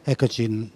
Eccoci.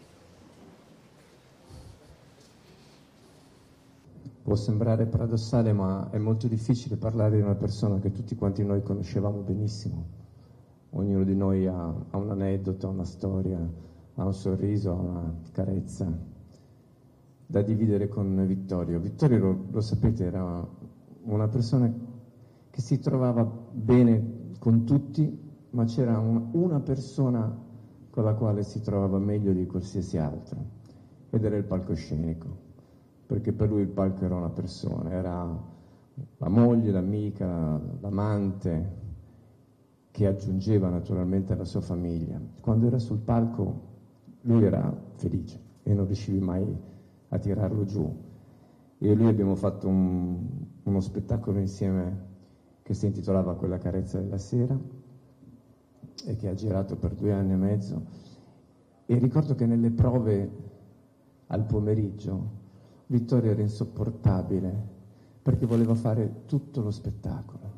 Può sembrare paradossale, ma è molto difficile parlare di una persona che tutti quanti noi conoscevamo benissimo. Ognuno di noi ha un aneddoto, ha una storia, ha un sorriso, ha una carezza da dividere con Vittorio. Vittorio, lo sapete, era una persona che si trovava bene con tutti, ma c'era una persona con la quale si trovava meglio di qualsiasi altra, ed era il palcoscenico, perché per lui il palco era una persona, era la moglie, l'amica, l'amante, che aggiungeva naturalmente alla sua famiglia. Quando era sul palco lui era felice e non riuscivi mai a tirarlo giù. Io e lui abbiamo fatto uno spettacolo insieme che si intitolava Quella carezza della sera e che ha girato per 2 anni e mezzo, e ricordo che nelle prove al pomeriggio Vittorio era insopportabile perché voleva fare tutto lo spettacolo.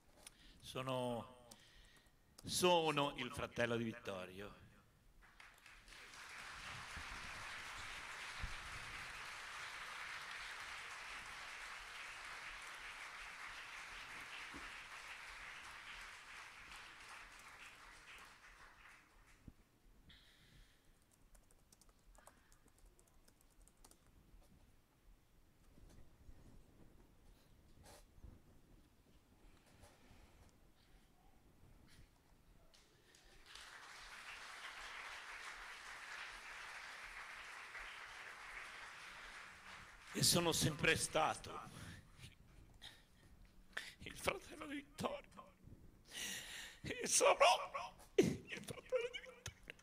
Sono il fratello di Vittorio. E sono sempre stato il fratello di Vittorio. E sarò il fratello di Vittorio.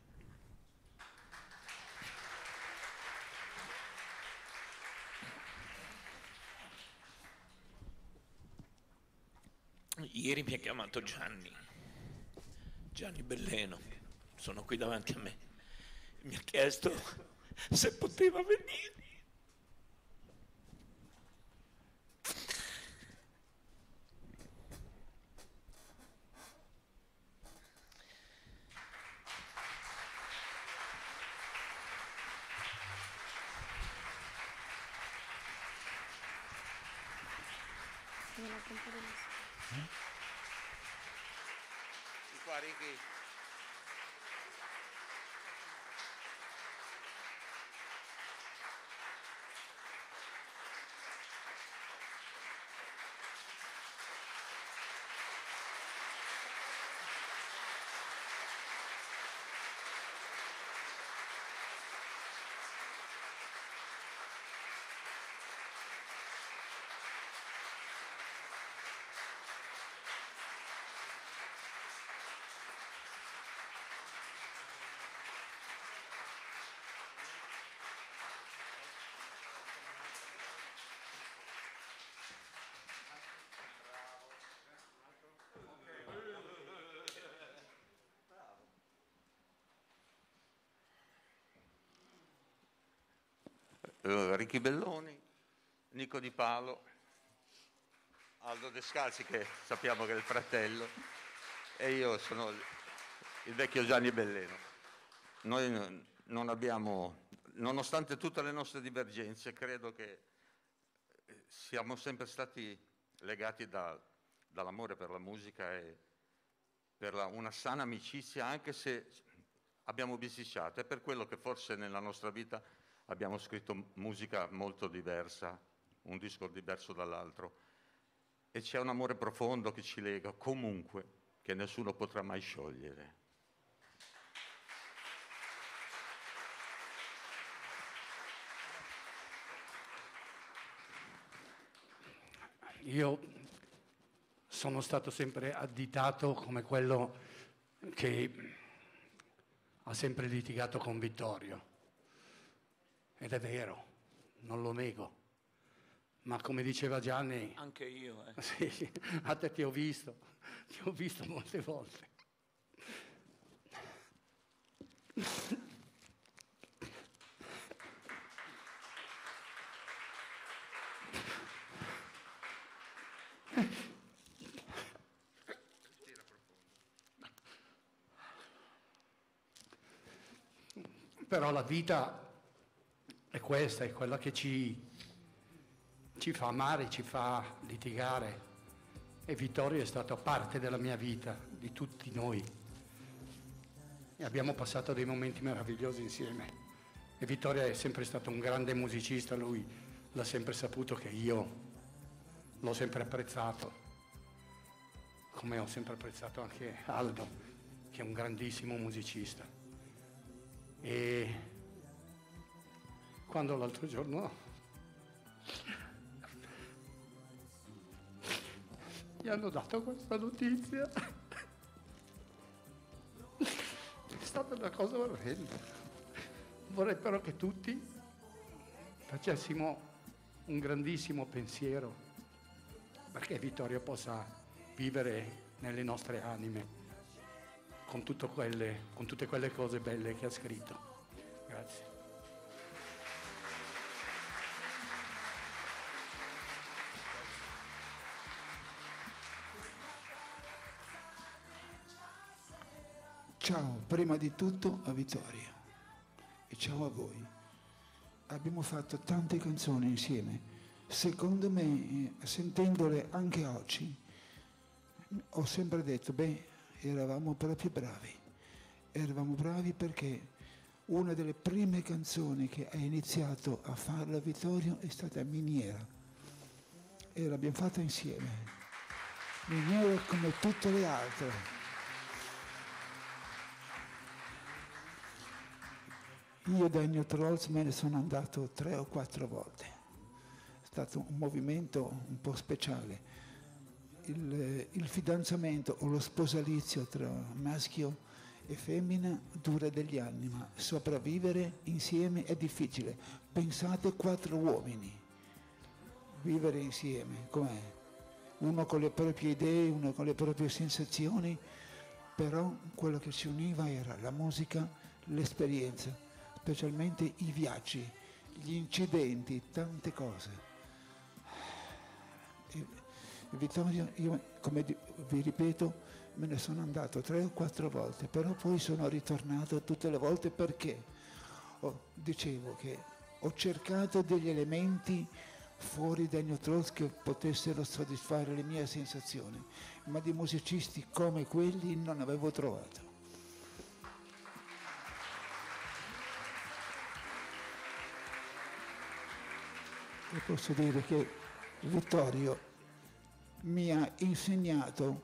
Ieri mi ha chiamato Gianni Belleno, sono qui davanti a me. Mi ha chiesto se poteva venire. Ricky Belloni, Nico Di Palo, Aldo Descalzi, che sappiamo che è il fratello, e io sono il vecchio Gianni Belleno. Noi non abbiamo, nonostante tutte le nostre divergenze, credo che siamo sempre stati legati dall'amore per la musica e per una sana amicizia, anche se abbiamo bisticciato. È per quello che forse nella nostra vita abbiamo scritto musica molto diversa, un disco diverso dall'altro, e c'è un amore profondo che ci lega comunque, che nessuno potrà mai sciogliere. Io sono stato sempre additato come quello che ha sempre litigato con Vittorio. Ed è vero, non lo nego. Ma come diceva Gianni... Anche io, Sì, a te ti ho visto molte volte. Però la vita è questa, è quella che ci fa amare, ci fa litigare. E Vittorio è stato parte della mia vita, di tutti noi. E abbiamo passato dei momenti meravigliosi insieme. E Vittorio è sempre stato un grande musicista, lui l'ha sempre saputo che io l'ho sempre apprezzato, come ho sempre apprezzato anche Aldo, che è un grandissimo musicista. E quando l'altro giorno mi hanno dato questa notizia, è stata una cosa orrenda. Vorrei però che tutti facessimo un grandissimo pensiero perché Vittorio possa vivere nelle nostre anime con tutte quelle cose belle che ha scritto. Grazie. Ciao, prima di tutto a Vittorio e ciao a voi. Abbiamo fatto tante canzoni insieme. Secondo me, sentendole anche oggi, ho sempre detto, eravamo proprio bravi. Eravamo bravi perché una delle prime canzoni che ha iniziato a farla Vittorio è stata Miniera. E l'abbiamo fatta insieme. Miniera come tutte le altre. Io da New Trolls me ne sono andato 3 o 4 volte. È stato un movimento un po' speciale. Il fidanzamento o lo sposalizio tra maschio e femmina dura degli anni, ma sopravvivere insieme è difficile. Pensate 4 uomini, vivere insieme, com'è? Uno con le proprie idee, uno con le proprie sensazioni, però quello che ci univa era la musica, l'esperienza, specialmente i viaggi, gli incidenti, tante cose. E Vittorio, io come vi ripeto, me ne sono andato 3 o 4 volte, però poi sono ritornato tutte le volte perché dicevo che ho cercato degli elementi fuori dai New Trolls che potessero soddisfare le mie sensazioni, ma di musicisti come quelli non avevo trovato. E posso dire che Vittorio mi ha insegnato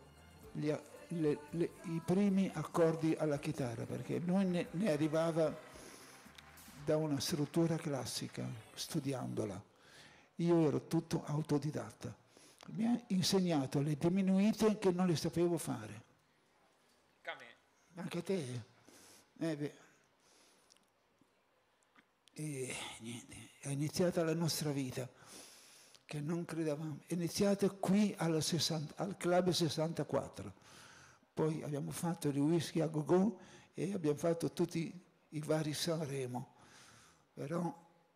i primi accordi alla chitarra, perché lui ne arrivava da una struttura classica, studiandola. Io ero tutto autodidatta. Mi ha insegnato le diminuite che non le sapevo fare. Anche a te? E niente, è iniziata la nostra vita, che non credevamo. È iniziata qui al Club 64. Poi abbiamo fatto il Whisky a Go-Go e abbiamo fatto tutti i vari Sanremo. Però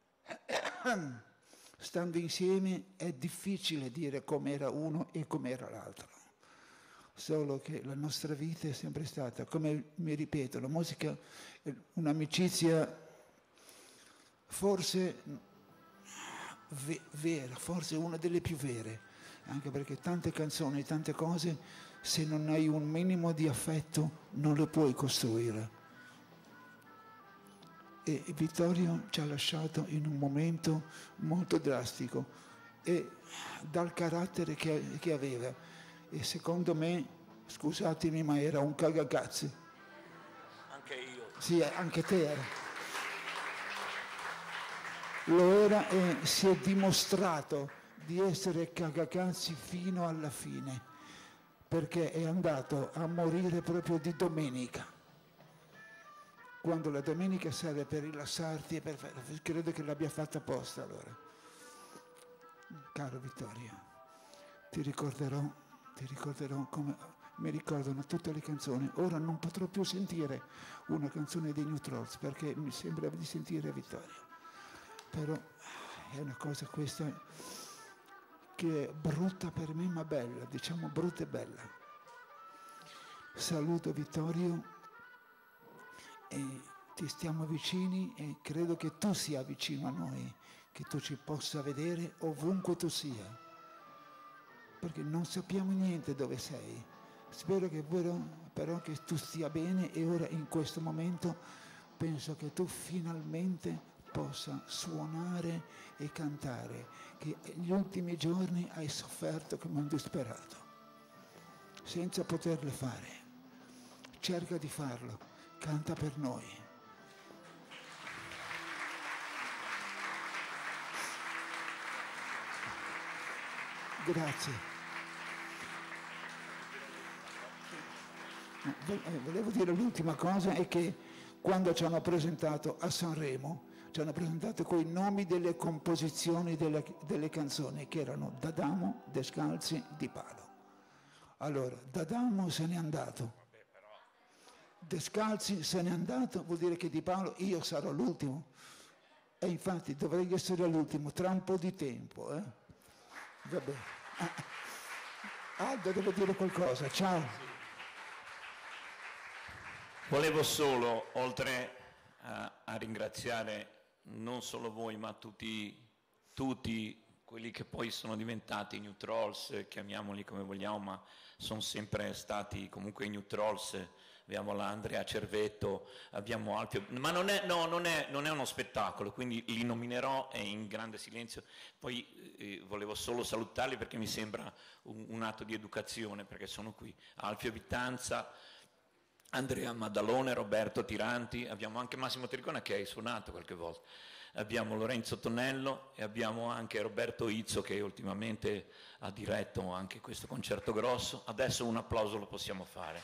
stando insieme è difficile dire com'era uno e com'era l'altro. Solo che la nostra vita è sempre stata, come mi ripeto, la musica è un'amicizia forse vera, forse una delle più vere, anche perché tante canzoni, tante cose, se non hai un minimo di affetto non le puoi costruire. E Vittorio ci ha lasciato in un momento molto drastico e dal carattere che aveva. E secondo me, scusatemi, ma era un cagacazzi. Anche io. Sì, anche te era. Lo era e si è dimostrato di essere cagacazzi fino alla fine, perché è andato a morire proprio di domenica. Quando la domenica serve per rilassarti e credo che l'abbia fatta apposta allora. Caro Vittorio, ti ricorderò come mi ricordano tutte le canzoni. Ora non potrò più sentire una canzone dei New Trolls perché mi sembra di sentire Vittorio. Però è una cosa questa che è brutta per me ma bella, diciamo brutta e bella. Saluto Vittorio e ti stiamo vicini e credo che tu sia vicino a noi, che tu ci possa vedere ovunque tu sia, perché non sappiamo niente dove sei. Spero che però che tu stia bene, e ora in questo momento penso che tu finalmente possa suonare e cantare, che gli ultimi giorni hai sofferto come un disperato, senza poterle fare. Cerca di farlo, canta per noi. Grazie. Volevo dire l'ultima cosa, è che quando ci hanno presentato a Sanremo, ci hanno presentato coi nomi delle composizioni delle canzoni, che erano D'Adamo, Descalzi, Di Palo. Allora, D'Adamo se n'è andato, Descalzi se n'è andato, vuol dire che Di Palo io sarò l'ultimo, e infatti dovrei essere l'ultimo tra un po' di tempo. Vabbè. Aldo, devo dire qualcosa, ciao. Volevo solo, oltre a ringraziare non solo voi, ma tutti quelli che poi sono diventati New Trolls, chiamiamoli come vogliamo, ma sono sempre stati comunque New Trolls. Abbiamo l'Andrea Cervetto, abbiamo Alfio, ma non è uno spettacolo, quindi li nominerò in grande silenzio. Poi volevo solo salutarli perché mi sembra un atto di educazione, perché sono qui. Alfio Vitanza, Andrea Maddalone, Roberto Tiranti, abbiamo anche Massimo Tricona che hai suonato qualche volta, abbiamo Lorenzo Tonello e abbiamo anche Roberto Izzo che ultimamente ha diretto anche questo concerto grosso. Adesso un applauso lo possiamo fare.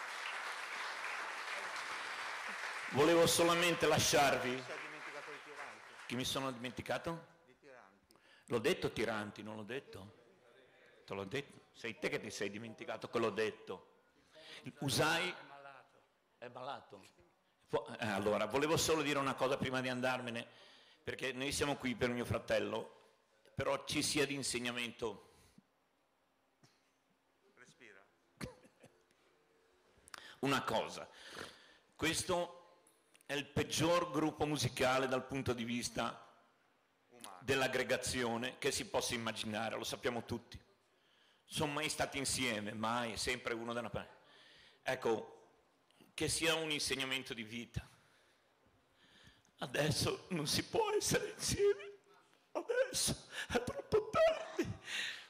Volevo solamente lasciarvi... Chi mi sono dimenticato? L'ho detto Tiranti, non l'ho detto? Te l'ho detto? Sei te che ti sei dimenticato che l'ho detto. Usai... È malato. Allora, volevo solo dire una cosa prima di andarmene, perché noi siamo qui per mio fratello, però ci sia di insegnamento. Respira. Una cosa, questo è il peggior gruppo musicale dal punto di vista dell'aggregazione che si possa immaginare, lo sappiamo tutti. Sono mai stati insieme, mai, sempre uno da una parte. Ecco, che sia un insegnamento di vita. Adesso non si può essere insieme, adesso è troppo tardi.